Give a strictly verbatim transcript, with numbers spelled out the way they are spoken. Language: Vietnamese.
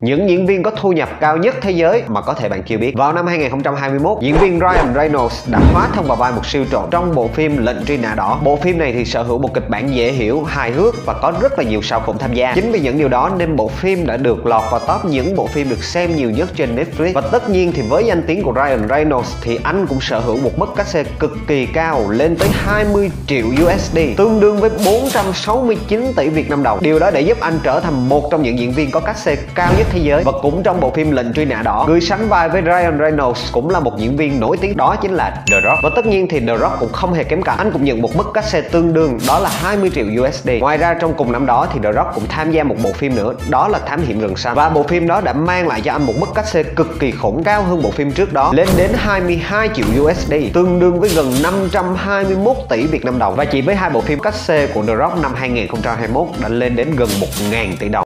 những diễn viên có thu nhập cao nhất thế giới mà có thể bạn chưa biết. Vào năm hai nghìn không trăm hai mươi mốt, diễn viên Ryan Reynolds đã hóa thân vào vai một siêu trộm trong bộ phim Lệnh truy nã đỏ. Bộ phim này thì sở hữu một kịch bản dễ hiểu, hài hước và có rất là nhiều sao khủng tham gia. Chính vì những điều đó nên bộ phim đã được lọt vào top những bộ phim được xem nhiều nhất trên Netflix. Và tất nhiên thì với danh tiếng của Ryan Reynolds thì anh cũng sở hữu một mức cát xê cực kỳ cao, lên tới hai mươi triệu u ét đê, tương đương với bốn trăm sáu mươi chín tỷ Việt Nam đồng. Điều đó để giúp anh trở thành một trong những diễn viên có cát xê cao nhất thế giới. Và cũng trong bộ phim Lệnh truy nã đỏ, người sánh vai với Ryan Reynolds cũng là một diễn viên nổi tiếng, đó chính là The Rock. Và tất nhiên thì The Rock cũng không hề kém cạnh, anh cũng nhận một mức cát xê tương đương, đó là hai mươi triệu u ét đê. Ngoài ra trong cùng năm đó thì The Rock cũng tham gia một bộ phim nữa, đó là Thám hiểm rừng xanh, và bộ phim đó đã mang lại cho anh một mức cát xê cực kỳ khủng, cao hơn bộ phim trước đó lên đến hai mươi hai triệu u ét đê, tương đương với gần năm trăm hai mươi mốt tỷ Việt Nam đồng. Và chỉ với hai bộ phim cát xê của The Rock năm hai nghìn không trăm hai mươi mốt đã lên đến gần một nghìn tỷ đồng.